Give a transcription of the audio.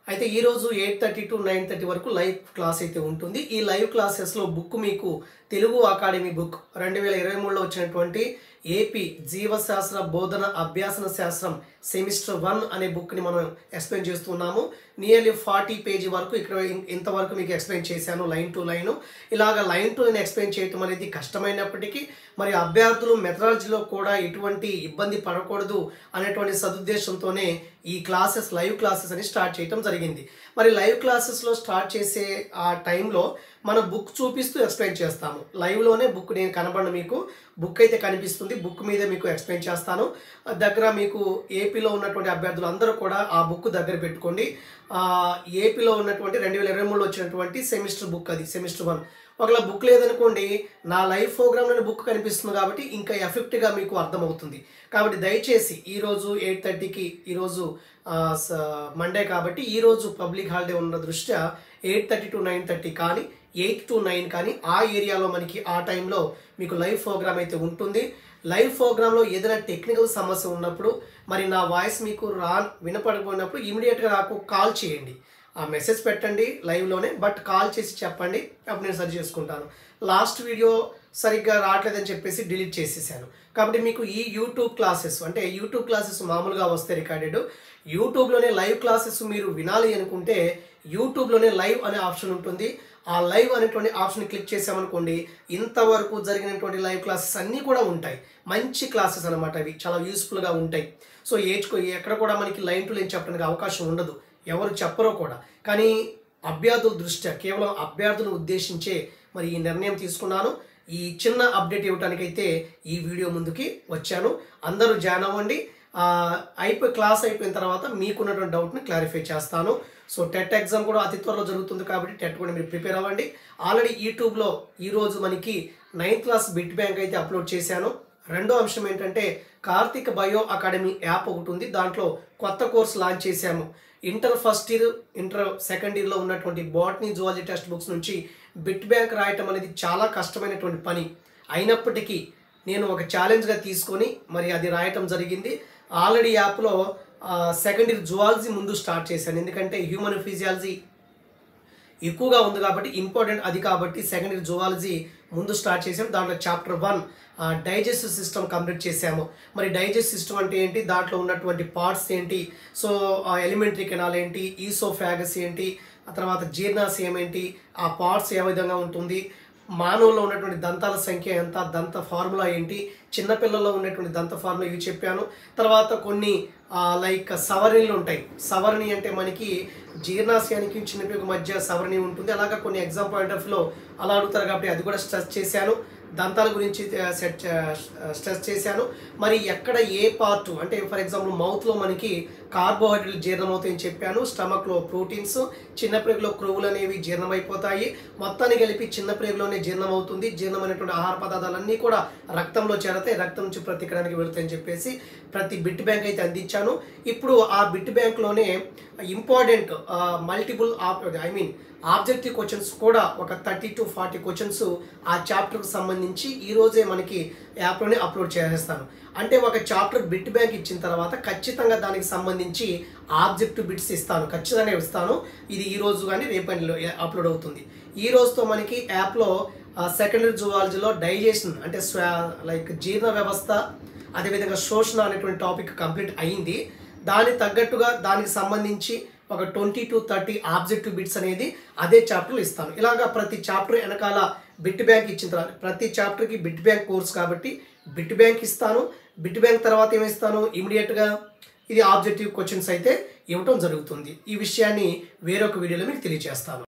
అయితే ఈ రోజు 8:30 టు 9:30 వరకు లైవ్ క్లాస్ అయితే ఉంటుంది. ఈ లైవ్ క్లాసెస్‌లో బుక్ మీకు తెలుగు అకాడమీ బుక్ 2023లో వచ్చినటువంటి ఏపీ జీవశాస్త్ర బోధన అభ్యాసన శాస్త్రం సెమిస్టర్ 1 అనే బుక్‌ని మనం ఎక్స్‌ప్లెయిన్ చేస్తున్నాము. నియర్లీ 40 పేజీ వరకు ఇక్కడ ఇంతవరకు మీకు ఎక్స్‌ప్లెయిన్ చేశాను లైన్ టు లైన్. ఇలాగ లైన్ టు లైన్ ఎక్స్‌ప్లెయిన్ చేయటం అనేది కష్టమైనప్పటికీ మరి అభ్యర్థులు మెథడాలజీలో కూడా ఎటువంటి ఇబ్బంది పడకూడదు అనేటువంటి సదుద్దేశంతోనే ఈ క్లాసెస్ లైవ్ క్లాసెస్ అని స్టార్ట్ చేయటం జరిగింది. మరి లైవ్ క్లాసెస్లో స్టార్ట్ చేసే ఆ టైంలో మన బుక్ చూపిస్తూ ఎక్స్ప్లెయిన్ చేస్తాము. లైవ్లోనే బుక్ నేను కనబడిన మీకు బుక్ అయితే కనిపిస్తుంది. బుక్ మీద మీకు ఎక్స్ప్లెయిన్ చేస్తాను. దగ్గర మీకు ఏపీలో ఉన్నటువంటి అభ్యర్థులు అందరూ కూడా ఆ బుక్ దగ్గర పెట్టుకోండి. ఏపీలో ఉన్నటువంటి 2023లో వచ్చినటువంటి సెమిస్టర్ బుక్, అది సెమిస్టర్ 1. ఒకవేళ బుక్ లేదనుకోండి, నా లైవ్ ప్రోగ్రామ్లోని బుక్ కనిపిస్తుంది కాబట్టి ఇంకా ఎఫెక్ట్గా మీకు అర్థమవుతుంది. కాబట్టి దయచేసి ఈరోజు 8:30కి, ఈరోజు మండే కాబట్టి ఈరోజు పబ్లిక్ హాలిడే ఉన్న దృష్ట్యా 8:30 టు 9:30 కానీ 8 to 9 కానీ ఆ ఏరియాలో మనకి ఆ టైంలో మీకు లైవ్ ప్రోగ్రామ్ అయితే ఉంటుంది. లైవ్ ప్రోగ్రాంలో ఏదైనా టెక్నికల్ సమస్య ఉన్నప్పుడు మరి నా వాయిస్ మీకు వినపడకపోయినప్పుడు ఇమీడియట్గా నాకు కాల్ చేయండి. ఆ మెసేజ్ పెట్టండి లైవ్లోనే, బట్ కాల్ చేసి చెప్పండి, అప్పుడు నేను సరి చేసుకుంటాను. లాస్ట్ వీడియో సరిగ్గా రావట్లేదని చెప్పేసి డిలీట్ చేసేసాను. కాబట్టి మీకు ఈ యూట్యూబ్ క్లాసెస్, అంటే యూట్యూబ్ క్లాసెస్ మామూలుగా వస్తే రికార్డెడ్, యూట్యూబ్లోనే లైవ్ క్లాసెస్ మీరు వినాలి అనుకుంటే యూట్యూబ్లోనే లైవ్ అనే ఆప్షన్ ఉంటుంది. ఆ లైవ్ అనేటువంటి ఆప్షన్ క్లిక్ చేసామనుకోండి, ఇంతవరకు జరిగినటువంటి లైవ్ క్లాసెస్ అన్నీ కూడా ఉంటాయి. మంచి క్లాసెస్ అనమాట, అవి చాలా యూస్ఫుల్గా ఉంటాయి. సో ఎక్కడ కూడా మనకి లైన్ టు లైన్ చెప్పడానికి అవకాశం ఉండదు, ఎవరు చెప్పరో కూడా. కానీ అభ్యర్థుల దృష్ట్యా, కేవలం అభ్యర్థులను ఉద్దేశించే మరి ఈ నిర్ణయం తీసుకున్నాను. ఈ చిన్న అప్డేట్ ఇవ్వడానికైతే ఈ వీడియో ముందుకి వచ్చాను. అందరూ జాయిన్ అవ్వండి. క్లాస్ అయిపోయిన తర్వాత మీకున్నటువంటి డౌట్ని క్లారిఫై చేస్తాను. సో టెట్ ఎగ్జామ్ కూడా అతి త్వరలో జరుగుతుంది కాబట్టి టెట్ కూడా మీరు ప్రిపేర్ అవ్వండి. ఆల్రెడీ యూట్యూబ్లో ఈరోజు మనకి 9th క్లాస్ బిట్ బ్యాంక్ అయితే అప్లోడ్ చేశాను. రెండో అంశం ఏంటంటే కార్తిక్ బయో అకాడమీ యాప్ ఒకటి ఉంది. దాంట్లో కొత్త కోర్స్ లాంచ్ చేశాము. Inter first year, inter second ఇయర్లో ఉన్నటువంటి బాటనీ జువాలజీ టెక్స్ట్ బుక్స్ నుంచి బిట్ బ్యాంక్ రాయటం అనేది చాలా కష్టమైనటువంటి పని. అయినప్పటికీ నేను ఒక ఛాలెంజ్గా తీసుకొని మరి అది రాయటం జరిగింది. ఆల్రెడీ యాప్లో సెకండ్ ఇయర్ జువాలజీ ముందు స్టార్ట్ చేశాను, ఎందుకంటే హ్యూమన్ ఫిజియాలజీ ఎక్కువగా ఉంది కాబట్టి, ఇంపార్టెంట్ అది కాబట్టి సెకండ్ ఇయర్ జువాలజీ ముందు స్టార్ట్ చేసాము. దాంట్లో చాప్టర్ 1 డైజెస్టివ్ సిస్టమ్ కంప్లీట్ చేసాము. మరి డైజెస్టివ్ సిస్టమ్ అంటే ఏంటి, దాంట్లో ఉన్నటువంటి పార్ట్స్ ఏంటి, సో ఎలిమెంటరీ కెనాల్ ఏంటి, ఈసోఫాగస్ ఏంటి, ఆ తర్వాత జీర్ణాశయం ఏంటి, ఆ పార్ట్స్ ఏ విధంగా ఉంటుంది, మానవుల్లో ఉన్నటువంటి దంతాల సంఖ్య ఎంత, దంత ఫార్ములా ఏంటి, చిన్నపిల్లల్లో ఉన్నటువంటి దంత ఫార్ములా ఇవి చెప్పాను. తర్వాత కొన్ని లైక్ సవరణలు ఉంటాయి. సవరణి అంటే మనకి జీర్ణాశయానికి చిన్నపిల్లకి మధ్య సవరణి ఉంటుంది. అలాగా కొన్ని ఎగ్జామ్ పాయింట్ ఆఫ్ వ్యూలో అలా అడుగుతారు కాబట్టి అది కూడా స్ట్రెస్ చేశాను. దంతాల గురించి స్ట్రెస్ చేశాను. మరి ఎక్కడ ఏ పార్ట్, అంటే ఫర్ ఎగ్జాంపుల్ మౌత్లో మనకి కార్బోహైడ్రేట్లు జీర్ణమవుతాయని చెప్పాను. స్టమక్లో ప్రోటీన్స్, చిన్న ప్రేగులో క్రొవ్వులు అనేవి జీర్ణమైపోతాయి. మొత్తాన్ని కలిపి చిన్న ప్రేగులోనే జీర్ణమవుతుంది. జీర్ణమైనటువంటి ఆహార పదార్థాలన్నీ కూడా రక్తంలో చేరతాయి, రక్తం నుంచి ప్రతికరణకి వెళుతాయని చెప్పేసి ప్రతి బిట్ బ్యాంక్ అయితే అందించాను. ఇప్పుడు ఆ బిట్ బ్యాంక్లోనే ఇంపార్టెంట్ మల్టిపుల్ ఆబ్జెక్టివ్ క్వశ్చన్స్ కూడా ఒక 30 to 40 క్వశ్చన్స్ ఆ చాప్టర్కి సంబంధించి ఈరోజే మనకి యాప్లోనే అప్లోడ్ చేసేస్తాను. అంటే ఒక చాప్టర్ బిట్ బ్యాంక్ ఇచ్చిన తర్వాత ఖచ్చితంగా దానికి సంబంధించి ఆబ్జెక్టివ్ బిట్స్ ఇస్తాను, ఖచ్చితంగా ఇస్తాను. ఇది ఈరోజు కానీ రేపటిలో అప్లోడ్ అవుతుంది. ఈ రోజుతో మనకి యాప్లో సెకండరీ జువాలజీలో డైజెషన్ అంటే లైక్ జీర్ణ వ్యవస్థ, అదేవిధంగా శోషణ అనేటువంటి టాపిక్ కంప్లీట్ అయ్యింది. దానికి తగ్గట్టుగా దానికి సంబంధించి ఒక 20 to 30 ఆబ్జెక్టివ్ బిట్స్ అనేది అదే చాప్టర్లో ఇస్తాను. ఇలాగా ప్రతి చాప్టర్ వెనకాల బిట్ బ్యాంక్ ఇచ్చిన తర్వాత, ప్రతి చాప్టర్కి బిట్ బ్యాంక్ కోర్స్ కాబట్టి బిట్ బ్యాంక్ ఇస్తాను. బిట్ బ్యాంక్ తర్వాత ఏమిస్తాను, ఇమీడియట్గా ఇది ఆబ్జెక్టివ్ క్వశ్చన్స్ అయితే ఇవ్వటం జరుగుతుంది. ఈ విషయాన్ని వేరొక వీడియోలో మీకు తెలియజేస్తాను.